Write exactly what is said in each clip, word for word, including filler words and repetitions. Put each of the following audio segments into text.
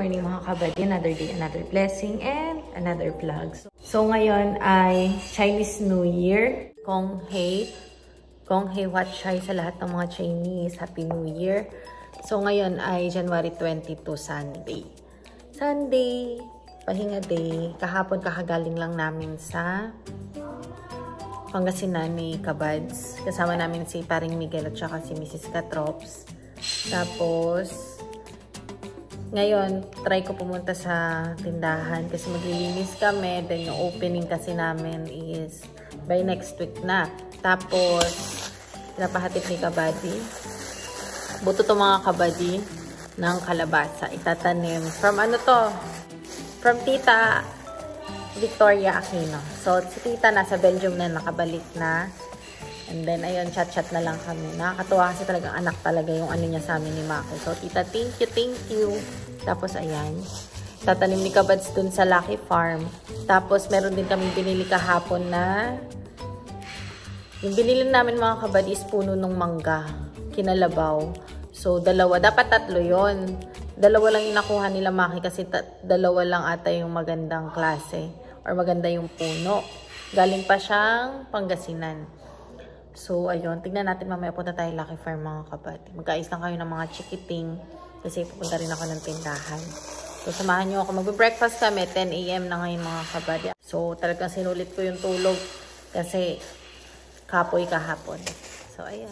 morning mga kabady. Another day, another blessing, and another vlog. So, so ngayon ay Chinese New Year. Kong Hei. Kong Hei Wat Chai sa lahat ng mga Chinese. Happy New Year. So ngayon ay January twenty-two, Sunday. Sunday, pahinga day. Kahapon kakagaling lang namin sa Pangasinan ni Kabads. Kasama namin si Paring Miguel at saka si Missus Katrops. Tapos, ngayon, try ko pumunta sa tindahan kasi maglilinis kami. Then, yung opening kasi namin is by next week na. Tapos, pinapahatid ni Kabady. Buto to mga Kabady ng kalabasa. Itatanim. From ano to? From Tita Victoria Aquino. So, si Tita nasa Belgium na, nakabalik na. And then, ayun, chat-chat na lang kami. Nakakatuwa kasi talagang anak talaga yung ano niya sa amin ni Maki. So, Tita, thank you, thank you. Tapos, ayan. Tatanim ni Kabads dun sa Lucky Farm. Tapos, meron din kami binili kahapon na yung binili namin mga Kabad is puno ng mangga. Kinalabaw. So, dalawa. Dapat tatlo yon. Dalawa lang yung nakuha nila Maki kasi dalawa lang ata yung magandang klase. Or maganda yung puno. Galing pa siyang Pangasinan. So, ayun. Tignan natin mamaya punta tayo Lucky Farm mga Kabad. Magkaayos lang kayo ng mga chikiting. Kasi pupunta rin ako ng tindahan. So, samahan nyo ako. Mag-breakfast kami. ten A M na ngayon mga Kabad. So, talagang sinulit ko yung tulog. Kasi kapoy kahapon. So, ayan.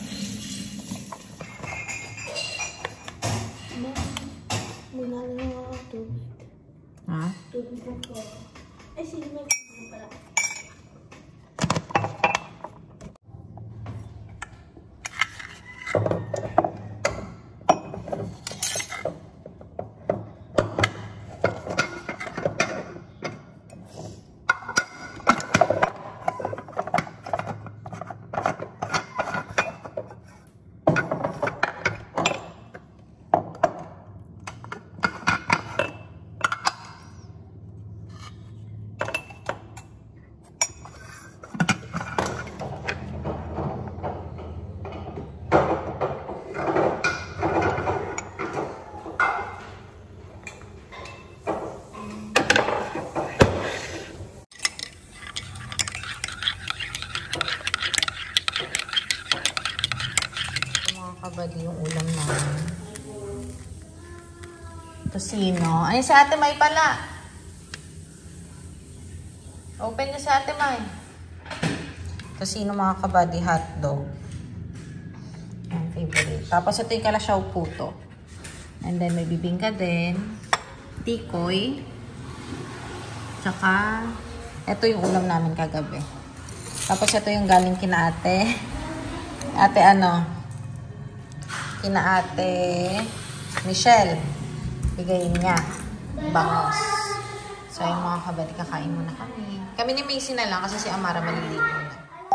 Muna na ako tubig. Ha? Tubig po. Ay, sige, may tubig pala. Kabady yung ulam namin. Tosino. Ay, si Ate May pala. Open niyo si Ate May. Tosino mga Kabady, hotdog. Ang favorite. Tapos ito yung kalasyaw puto. And then may bibingka din. Tikoy. Tsaka, ito yung ulam namin kagabi. Tapos ito yung galing kina ate. Ate ano? Kina Ate Michelle. Bigayin niya. Bangos. So, yung mga Kabady, kakain muna kami. Kami ni Macy na lang kasi si Amara maliligo na.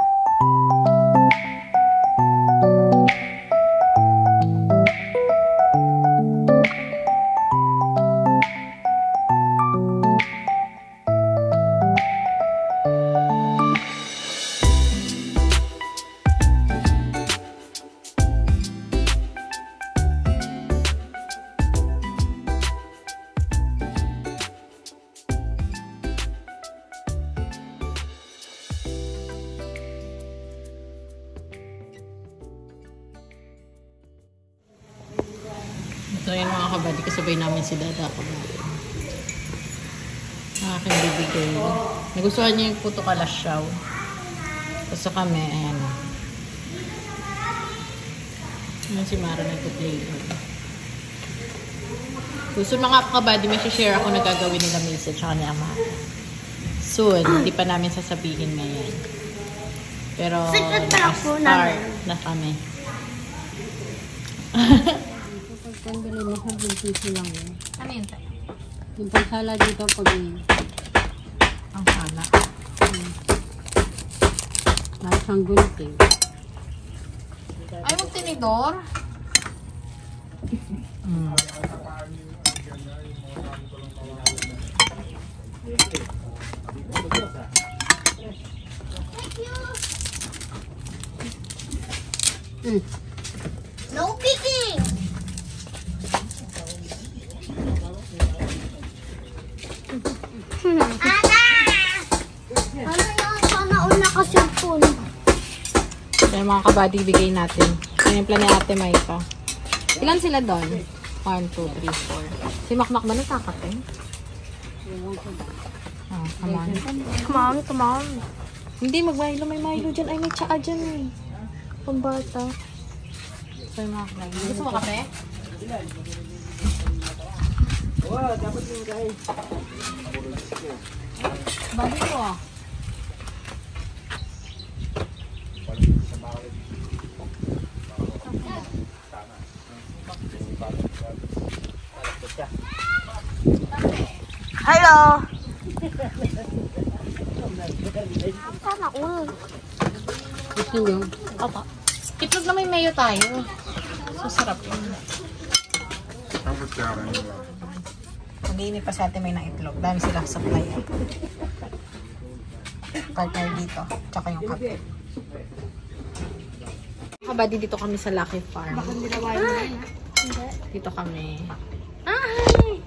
So, yun mga Kabady, kasabay namin si Dada Kabady. Ang aking bibigay. Nagustuhan niya yung puto kalasyaw. Tapos kami, ayan. Ayan si Mara nagpo-play. So, so mga Kabady, may share ako na gagawin nila Macy at saka ni Amara. Soon, hindi pa namin sasabihin ngayon. Pero, naka-start na kami. Ang bili mo ko, binti lang yun. Ano yun tayo? Yung pagsala dito pag ang sala. Hmm. Parang siyang gunting. Ay, magtinidor? Hmm. Mm. No picking! Ana! Ano yung sana una ka cellphone? So, yung mga kabady, bigay natin. Pinimpla ni Ate Maika. Ilan sila doon? one, two, three, four. Si Makmak ba nagkakape? Oh, come on. Come on, come on. Hindi, mag-Milo. May Milo dyan. Ay, may tsaa dyan eh. Pambata. So, yung mga kabady. Gusto mo kape? Wah, dapat yung guys. Bagi ko ah. Hello! Sana all. Gusto nyo? Opo. Itlog na may mayo tayo. So, sarap yun. Mag-iinit pa sa atin may ng itlog. Dami sila supply. Eh. Partner dito. Tsaka yung kape. Kabady, dito kami sa Lucky Farm. Dito kami. Ay!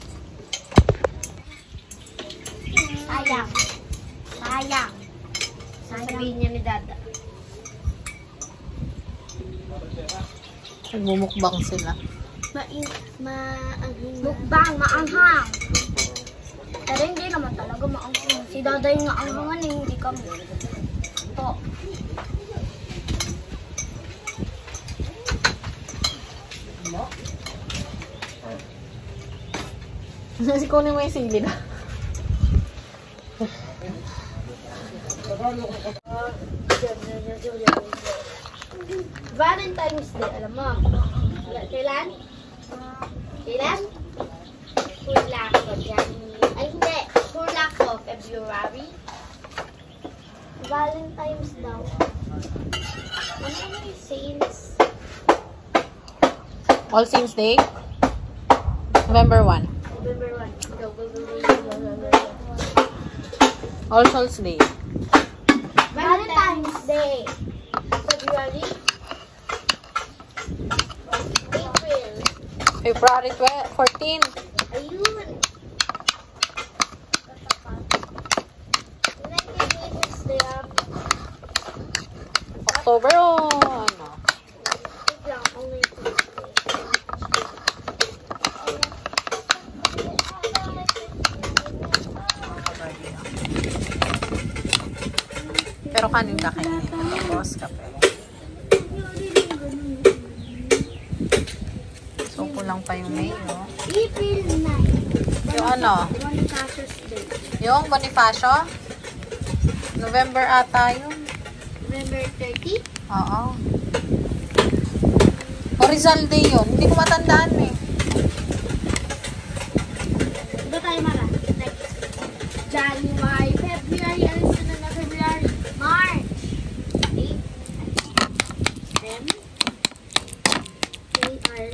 Sayang. Sayang. Sasabihin niya ni Dada. Nagmumukbang sila. Main, maanghang. Mukbang, maanghang. Pero hindi naman talaga maanghang. Si Dada yung maanghangan eh, hindi kami. Ito. Kasi kunin mo yung sili na. Valentine's Day, alam mo. Kailan? Kailan? Hula ko, January. Ay, hindi. Hula ko, February. Valentine's daw. Ano naman yung saints? All Saints Day? November first. November first. Go, go, go, go, go, go, go, go. All Souls Day. Valentine's Day. February. April. February fourteenth. Ayun. nineteen Day ah. October o ano? Wait lang, ang nineteen Pero kanin ka kayo. Tapos kape. So, kulang pa yung May, no? April ninth. Yung ano? Bonifacius Day. Yung Bonifacio? November ata yun. November thirtieth. Oo. O Rizal Day yun. Hindi ko matandaan eh. Ito tayo mara. Next. January, February, ano sila na February? March. April. M. K R.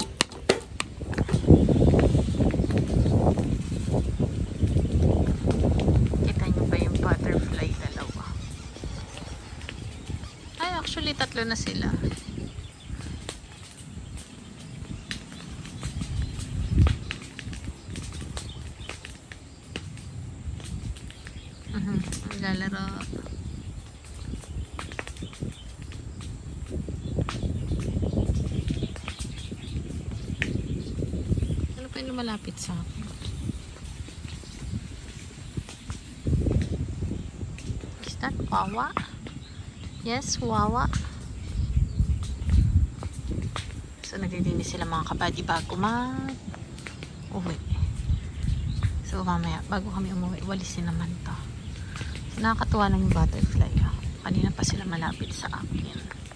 Kita nyo ba yung butterfly dalawa? Ay, actually, tatlo na sila. Mhm, lalaro. Ano pa yung lumalapit sa akin? Is that Wawa? Yes, Wawa. So, naglilinis sila mga kabady bago mag-uwi. So, mamaya, bago kami umuwi, walisin naman to. So, nakakatuwa lang yung butterfly. Oh. Kanina pa sila malapit sa akin.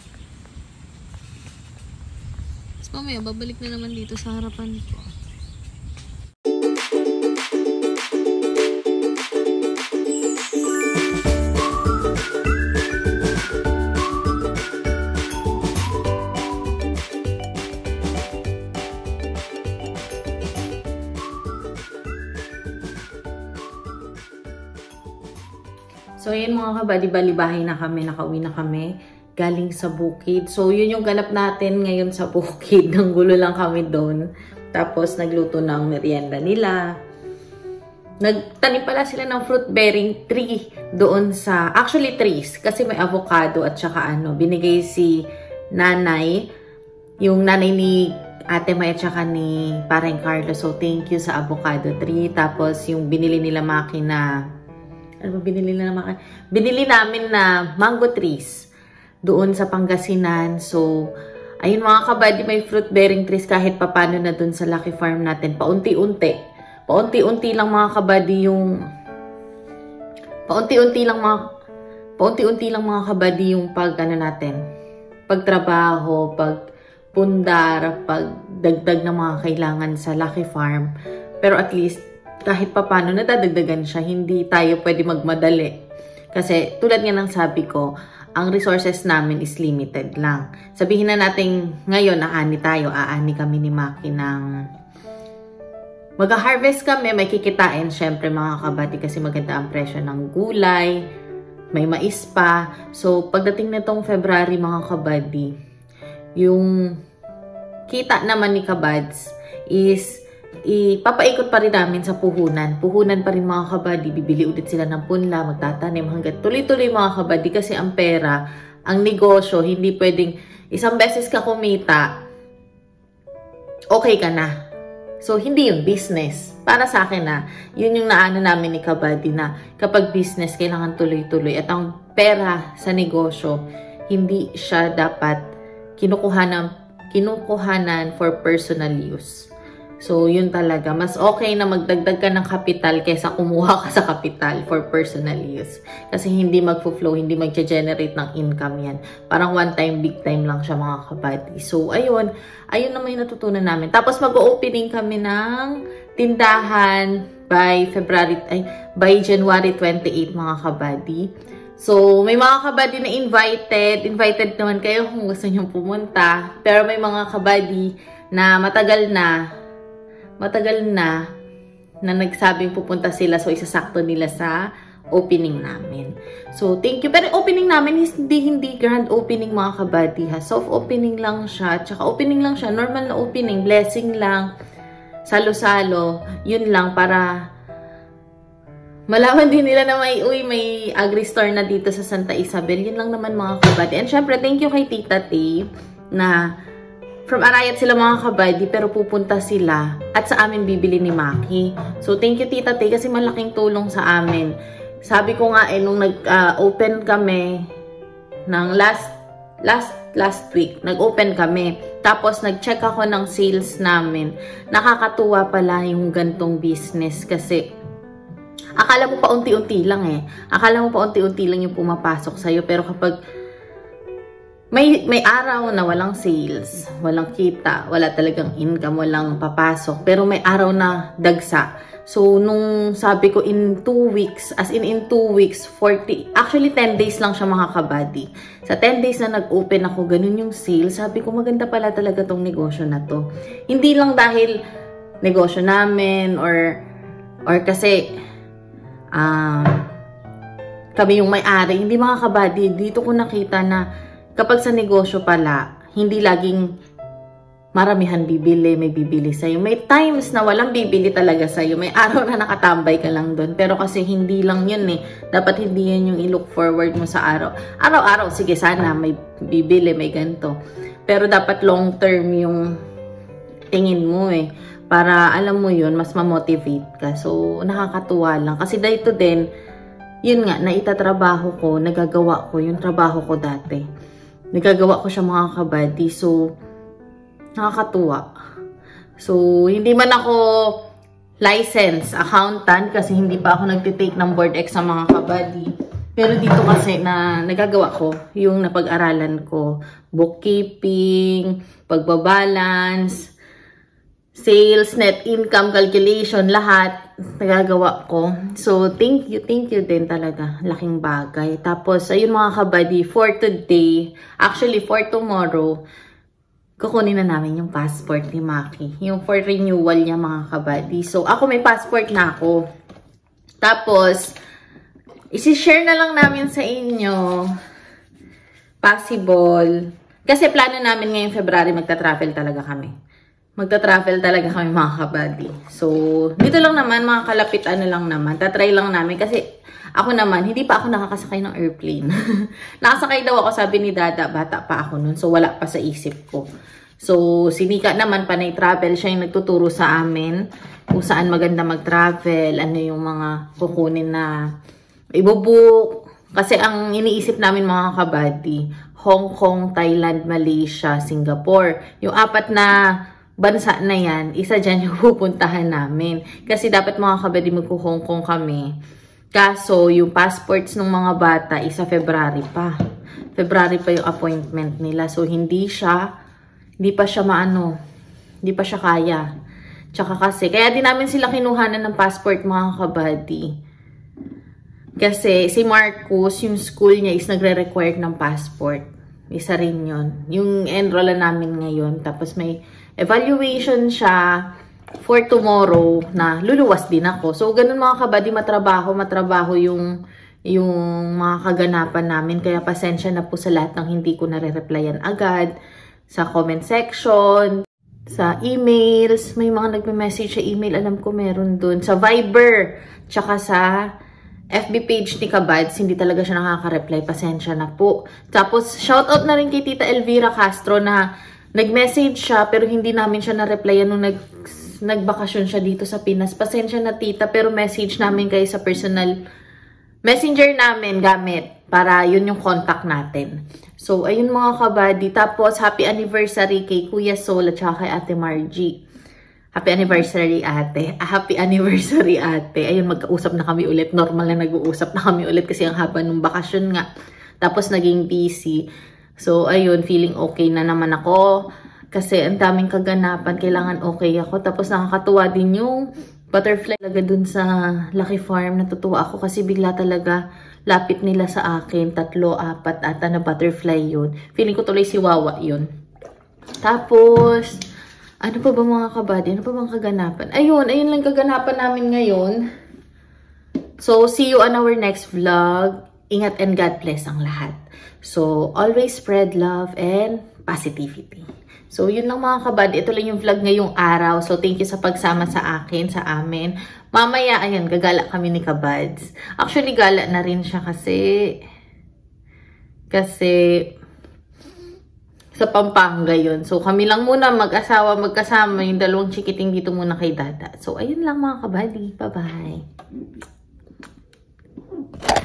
Tapos mamaya, babalik na naman dito sa harapan ko. So, yun mga kabady, balibahay na kami, nakauwi na kami, galing sa bukid. So, yun yung ganap natin ngayon sa bukid. Nanggulo lang kami doon. Tapos, nagluto ng merienda nila. nagtanim pala sila ng fruit-bearing tree doon sa, actually trees, kasi may avocado at saka ano, binigay si nanay, yung nanay ni Ate May at saka ni Parang Carlo. So, thank you sa avocado tree. Tapos, yung binili nila makina, ano ba binili nila makina? Binili namin na mango trees doon sa Pangasinan. So, ayun mga kabady, may fruit-bearing trees kahit papano na doon sa Lucky Farm natin. Paunti-unti. Paunti-unti lang mga kabady yung, paunti-unti lang mga, paunti-unti lang mga kabady yung pag, ano natin, pagtrabaho, pag pundar, pagdagdag ng mga kailangan sa Lucky Farm. Pero at least, kahit papano, nadadagdagan siya. Hindi tayo pwede magmadali. Kasi, tulad nga ng sabi ko, ang resources namin is limited lang. Sabihin na natin, ngayon, aani tayo. Aani kami ni Maki ng... Mag-harvest kami, may kikitain, syempre mga kabati, kasi maganda ang presyo ng gulay. May mais pa. So, pagdating na itong February, mga kabady, yung kita naman ni Kabads is ipapaikot pa rin namin sa puhunan. Puhunan pa rin mga kabady. Bibili ulit sila ng punla, magtatanim hanggat tuloy-tuloy mga kabady. Kasi ang pera, ang negosyo, hindi pwedeng isang beses ka kumita, okay ka na. So, hindi yung business. Para sa akin na, yun yung naano namin ni Kabady na kapag business, kailangan tuloy-tuloy. At ang pera sa negosyo, hindi siya dapat kinukuhanan, kinukuhanan for personal use. So, yun talaga. Mas okay na magdagdag ka ng kapital kaysa kumuha ka sa kapital for personal use. Kasi hindi mag-flow, hindi mag-generate ng income yan. Parang one time, big time lang siya mga kabady. So, ayun. Ayun naman yung natutunan namin. Tapos, mag-opening kami ng tindahan by February, ay, by January twenty-eighth mga kabady. So, may mga kabady na invited. Invited naman kayo kung gusto nyo pumunta. Pero may mga kabady na matagal na, matagal na, na nagsabing pupunta sila. So, isasakto nila sa opening namin. So, thank you. Pero opening namin is hindi, hindi grand opening mga kabady ha. Soft opening lang siya. Tsaka opening lang siya. Normal na opening. Blessing lang. Salo-salo. Yun lang para... malaman din nila na may, uy, may agri-store na dito sa Santa Isabel. Yun lang naman mga kabady. And syempre, thank you kay Tita T na from Arayat sila mga kabady, pero pupunta sila at sa amin bibili ni Maki. So, thank you Tita T kasi malaking tulong sa amin. Sabi ko nga eh, nung nag-open uh, kami ng last, last, last week, nag-open kami. Tapos, nag-check ako ng sales namin. Nakakatuwa pala yung gantong business kasi akala mo pa unti-unti lang eh. Akala mo pa unti-unti lang yung pumapasok sa'yo. Pero kapag may, may araw na walang sales, walang kita, wala talagang income, walang papasok. Pero may araw na dagsa. So, nung sabi ko in two weeks, as in in two weeks, forty, actually ten days lang siya mga kabady. Sa ten days na nag-open ako, ganun yung sales. Sabi ko, maganda pala talaga tong negosyo na to. Hindi lang dahil negosyo namin or, or kasi... Um, kami yung may-ari, hindi mga kabady, dito ko nakita na kapag sa negosyo pala, hindi laging maramihan bibili, may bibili sa'yo. May times na walang bibili talaga sa'yo. May araw na nakatambay ka lang doon. Pero kasi hindi lang yun eh. Dapat hindi yan yung i-look forward mo sa araw. Araw-araw, sige sana, may bibili, may ganito. Pero dapat long term yung tingin mo eh. Para, alam mo yun, mas ma-motivate ka. So, nakakatuwa lang. Kasi dito din, yun nga, naitatrabaho ko, nagagawa ko yung trabaho ko dati. Nagagawa ko siya mga kabady. So, nakakatuwa. So, hindi man ako licensed accountant kasi hindi pa ako nagtitake ng board exam mga kabady. Pero dito kasi na nagagawa ko, yung napag-aralan ko, bookkeeping, pagbabalance, sales, net income calculation, lahat nagagawa ko. So, thank you, thank you din talaga. Laking bagay. Tapos, ayun mga kabady, for today, actually for tomorrow, kukunin na namin yung passport ni Maki. Yung for renewal niya mga kabady. So, ako may passport na ako. Tapos, isi-share na lang namin sa inyo. Possible. Kasi plano namin ngayong February magta-travel talaga kami. magta-travel talaga kami mga kabady. So, dito lang naman, mga kalapit ano lang naman. Tatry lang namin kasi ako naman, hindi pa ako nakakasakay ng airplane. Nakasakay daw ako, sabi ni Dada, bata pa ako nun. So, wala pa sa isip ko. So, si Nika naman, panay travel, siya yung nagtuturo sa amin kung saan maganda mag-travel, ano yung mga kukunin na ibubook. Kasi ang iniisip namin mga kabady, Hong Kong, Thailand, Malaysia, Singapore. Yung apat na bansa na yan, isa dyan yung pupuntahan namin. Kasi dapat mga kabady magku-Hong Kong kami. Kaso, yung passports ng mga bata, isa February pa. February pa yung appointment nila. So, hindi siya, hindi pa siya maano, hindi pa siya kaya. Tsaka kasi, kaya din namin sila kinuhanan ng passport mga kabady. Kasi, si Marcus, yung school niya is nagre-require ng passport. Isa rin yun. Yung enroll namin ngayon. Tapos may evaluation siya for tomorrow na luluwas din ako. So, ganun mga kabady, matrabaho, matrabaho yung, yung mga kaganapan namin. Kaya pasensya na po sa lahat ng hindi ko nare-replyan agad. Sa comment section, sa emails, may mga nagme-message sa email, alam ko meron dun. Sa Viber, tsaka sa F B page ni Kabads, hindi talaga siya nakaka-reply. Pasensya na po. Tapos, shoutout na rin kay Tita Elvira Castro na nag-message siya pero hindi namin siya na-replyan nung nag, nagbakasyon siya dito sa Pinas. Pasensya na tita, pero message namin kayo sa personal messenger namin gamit para yun yung contact natin. So, ayun mga kabady. Tapos, happy anniversary kay Kuya Sol at saka kay Ate Margie. Happy anniversary ate. Happy anniversary ate. Ayun, magkausap na kami ulit. Normal na nag-uusap na kami ulit kasi ang haba nung bakasyon nga. Tapos, naging busy. So, ayun, feeling okay na naman ako. Kasi ang daming kaganapan, kailangan okay ako. Tapos nakakatuwa din yung butterfly talaga dun sa Lucky Farm. Natutuwa ako kasi bigla talaga lapit nila sa akin. Tatlo, apat ata na butterfly yun. Feeling ko tuloy si Wawa yun. Tapos, ano pa ba mga kabady? Ano pa bang kaganapan? Ayun, ayun lang kaganapan namin ngayon. So, see you on our next vlog. Ingat and God bless ang lahat. So, always spread love and positivity. So, yun lang mga kabady. Ito lang yung vlog ngayong araw. So, thank you sa pagsama sa akin, sa amin. Mamaya, ayun, gagala kami ni Kabads. Actually, gala na rin siya kasi, kasi, sa Pampanga yun. So, kami lang muna mag-asawa, magkasama. Yung dalawang chikiting dito muna kay Dada. So, ayun lang mga kabady. Bye-bye.